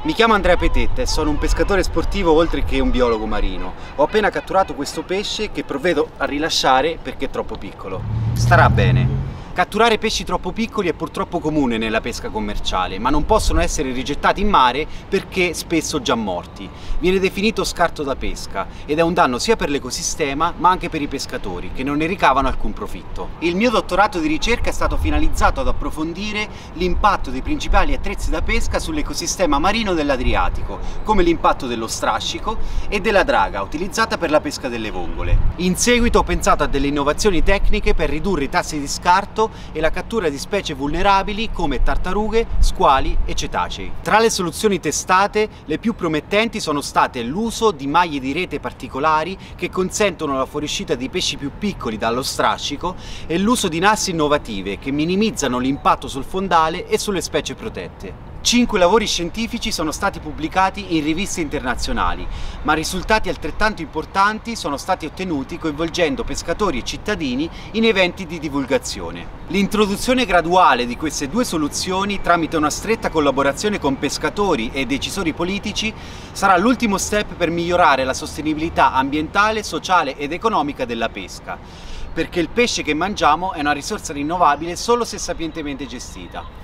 Mi chiamo Andrea Petetta e sono un pescatore sportivo oltre che un biologo marino. Ho appena catturato questo pesce che provvedo a rilasciare perché è troppo piccolo. Starà bene. Catturare pesci troppo piccoli è purtroppo comune nella pesca commerciale, ma non possono essere rigettati in mare perché spesso già morti. Viene definito scarto da pesca ed è un danno sia per l'ecosistema ma anche per i pescatori che non ne ricavano alcun profitto. Il mio dottorato di ricerca è stato finalizzato ad approfondire l'impatto dei principali attrezzi da pesca sull'ecosistema marino dell'Adriatico, come l'impatto dello strascico e della draga utilizzata per la pesca delle vongole. In seguito ho pensato a delle innovazioni tecniche per ridurre i tassi di scarto e la cattura di specie vulnerabili come tartarughe, squali e cetacei. Tra le soluzioni testate, le più promettenti sono state l'uso di maglie di rete particolari che consentono la fuoriuscita di pesci più piccoli dallo strascico e l'uso di nasse innovative che minimizzano l'impatto sul fondale e sulle specie protette. 5 lavori scientifici sono stati pubblicati in riviste internazionali, ma risultati altrettanto importanti sono stati ottenuti coinvolgendo pescatori e cittadini in eventi di divulgazione. L'introduzione graduale di queste due soluzioni tramite una stretta collaborazione con pescatori e decisori politici sarà l'ultimo step per migliorare la sostenibilità ambientale, sociale ed economica della pesca, perché il pesce che mangiamo è una risorsa rinnovabile solo se sapientemente gestita.